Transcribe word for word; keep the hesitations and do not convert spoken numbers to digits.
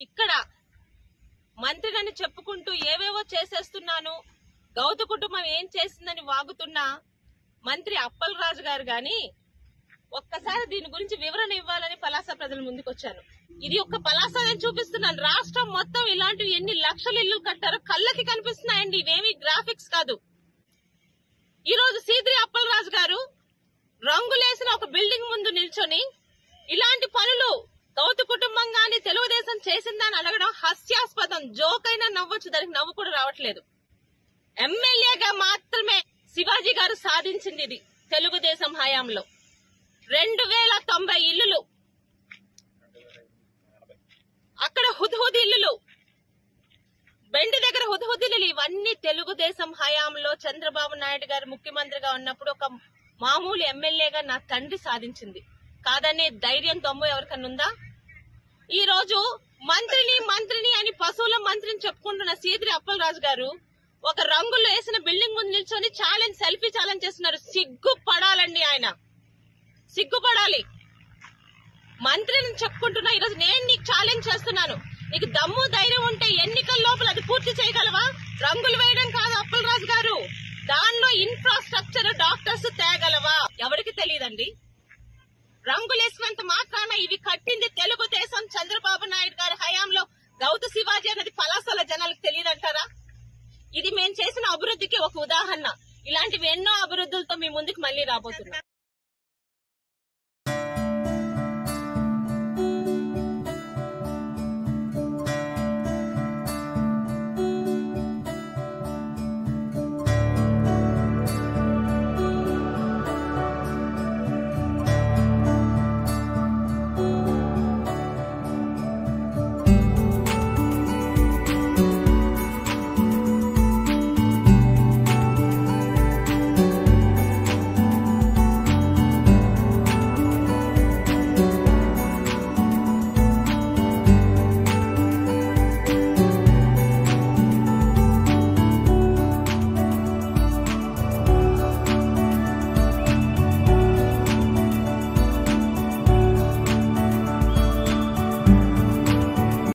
ఇక్కడ మంత్రిని చెప్పుకుంటూ ఏవేవో చేసేస్తున్నాను, గౌతు కుటుంబం ఏం చేసిందని వాగుతున్నా మంత్రి అప్పలరాజు గారు గాని ఒక్కసారి దీని గురించి వివరణ ఇవ్వాలని పలాస ప్రజల ముందుకు వచ్చాను. ఇది ఒక్క పలాస నేను చూపిస్తున్నాను. రాష్ట్రం మొత్తం ఇలాంటివి ఎన్ని లక్షల ఇల్లు కట్టారో కళ్ళకి కనిపిస్తున్నాయండి. ఇవేమి గ్రాఫిక్స్ కాదు. ఈ రోజు సీద్రి అప్పలరాజు గారు రంగులేసిన ఒక బిల్డింగ్ ముందు నిల్చొని ఇలాంటి పనులు గౌతు కుటుంబం గాని తెలుగుదేశం చేసిందని అడగడం హాస్యాస్పదం. జోకైనా నవ్వచ్చు, దానికి నవ్వు కూడా రావట్లేదు. ఎమ్మెల్యేగా మాత్రమే శివాజీ గారు సాధించింది ఇది తెలుగుదేశం హయాంలో. రెండు వేల తొంభై ఇల్లులు, అక్కడ హుద్హుద్ ఇల్లులు, బెండి దగ్గర హుద్హుద్ ఇల్లులు, ఇవన్నీ తెలుగుదేశం హయాంలో చంద్రబాబు నాయుడు గారు ముఖ్యమంత్రిగా ఉన్నప్పుడు ఒక మామూలు ఎమ్మెల్యేగా నా తండ్రి సాధించింది. కాదనే ధైర్యం దమ్ము ఎవరికన్నా ఉందా? ఈ రోజు మంత్రిని మంత్రిని అని పశువుల మంత్రిని చెప్పుకుంటున్న సీద్రి అప్పలరాజు గారు ఒక రంగుల్లో వేసిన బిల్డింగ్ ముందు నిల్చొని ఛాలెంజ్, సెల్ఫీ ఛాలెంజ్ చేస్తున్నారు. సిగ్గుపడాలండి, ఆయన సిగ్గుపడాలి. మంత్రిని చెప్పుకుంటున్నా, ఈరోజు నేను నీకు ఛాలెంజ్ చేస్తున్నాను. నీకు దమ్ము ధైర్యం ఉంటే ఎన్నికల లోపల అది పూర్తి చేయగలవా? రంగులు వేయడం కాదు అప్పలరాజు గారు, దానిలో ఇన్ఫ్రాస్ట్రక్చర్, డాక్టర్స్ తేగలవా? ఎవరికి తెలియదండి. రంగులేసినంత మాత్రాన ఇవి కట్టింది తెలుగుదేశం చంద్రబాబు నాయుడు గారి హయాంలో గౌతు శివాజీ అన్నది పలాసల జనాలకు తెలియదంటారా? ఇది మేము చేసిన అభివృద్ధికి ఒక ఉదాహరణ. ఇలాంటివి ఎన్నో అభివృద్ధులతో మీ ముందుకు మళ్లీ రాబోతున్నాం.